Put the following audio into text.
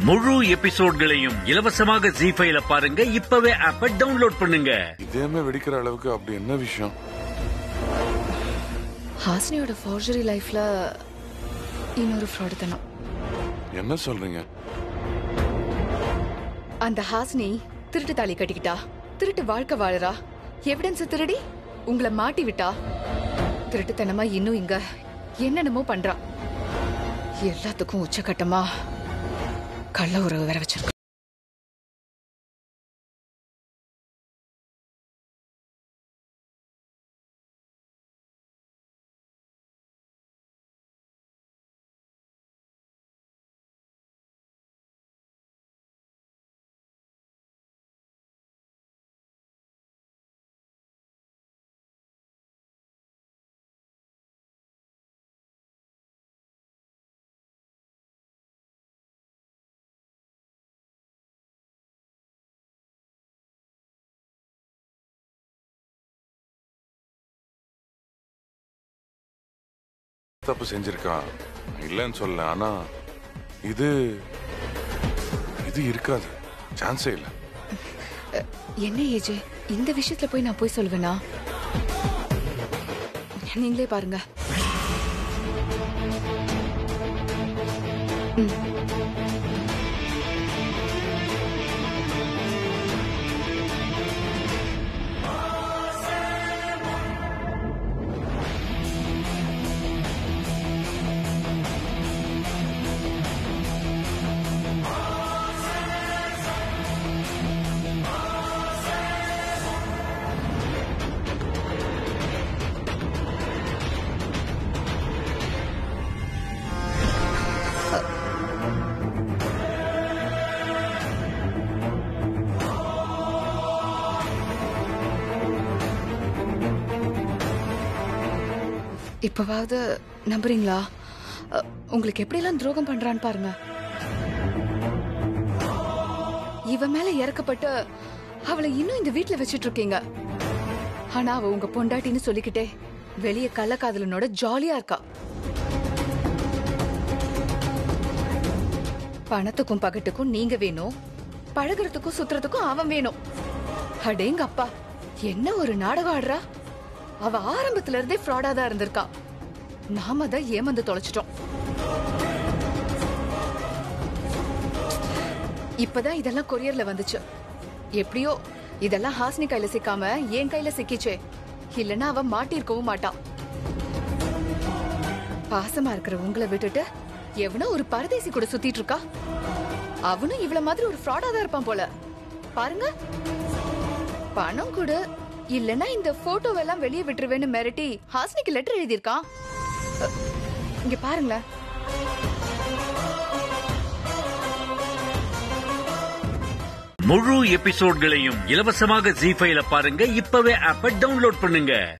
முழு எபிசோட்களையும் இலவசமாக ஜீ5ல பாருங்க. இப்பவே ஆப்பை டவுன்லோட் பண்ணுங்க. இதேமே வெடிக்கிற அளவுக்கு அப்படி என்ன விஷயம்? ஹாசினியோட ஃபார்ஜரி லைஃப்ல இன்னொரு ஃப்ராட் தானே. என்ன சொல்றீங்க? அந்த ஹாசினி திருட்டு தாலி கட்டிக்கிட்டா, திருட்டு வாழ்க்கை வாழறா, எவிடன்ஸ் திருடி உங்களை மாட்டி விட்டா, திருட்டுத்தனமா இன்னும் இங்க என்னென்னமோ பண்றா. எல்லாத்துக்கும் உச்சகட்டமா கள்ள உறவு வேற வச்சிருக்க. தப்பு செஞ்சிருக்கான் இல்லன்னு சொல்ல, ஆனா இது இருக்காது, சான்ஸே இல்ல. என்ன ஏஜே, இந்த விஷயத்துல போய் நான் போய் சொல்லுவேனா? நீங்களே பாருங்க. இப்பவாவது நம்புறீங்களா? உங்களுக்கு எப்படி எல்லாம் துரோகம் பண்றான்னு பாருங்க. இவ மேல இறக்கப்பட்டு அவளை இன்னும் இந்த வீட்டுல வச்சிட்டு இருக்கீங்க. ஆனா அவ உங்க பொண்டாட்டின்னு சொல்லிக்கிட்டே வெளியே கள்ளக்காதலனோட ஜாலியா இருக்கா. பணத்துக்கும் பகட்டுக்கும் நீங்க வேணும், பழகுறதுக்கும் சுத்துறதுக்கும் அவன் வேணும். அடேங்க அப்பா, என்ன ஒரு நாடகம் ஆடுறா. அவ ஆரம்பத்துல இருந்தே ஃப்ராடா தான் இருந்திருக்கா. நாம தான் ஏமாந்து தொலைச்சிட்டோம். இப்பதான் இதெல்லாம் கொரியர்ல வந்துச்சு. எப்படியோ இதெல்லாம் ஹாசினி கையில சிக்காம என் கையில சிக்கிச்சே, இல்லன்னா அவ மாட்டிருக்கவும் மாட்டா. பாசமா இருக்கிற உங்களை விட்டுட்டு எவனோ ஒரு பரதேசி கூட சுத்திட்டு இருக்கா. அவனும் இவ்வளவு மாதிரி ஒரு ஃப்ராடா தான் இருப்பான் போல. பாருங்க, பணம் கூட இல்லன்னா இந்த போட்டோவெல்லாம் வெளியே விட்டுருவேன்னு மிரட்டி ஹாசினிக்கு லெட்டர் எழுதியிருக்கான். இங்க பாருங்களேன். முழு எபிசோட்களையும் இலவசமாக ஜீ5ல பாருங்க. இப்பவே ஆப்பை டவுன்லோட் பண்ணுங்க.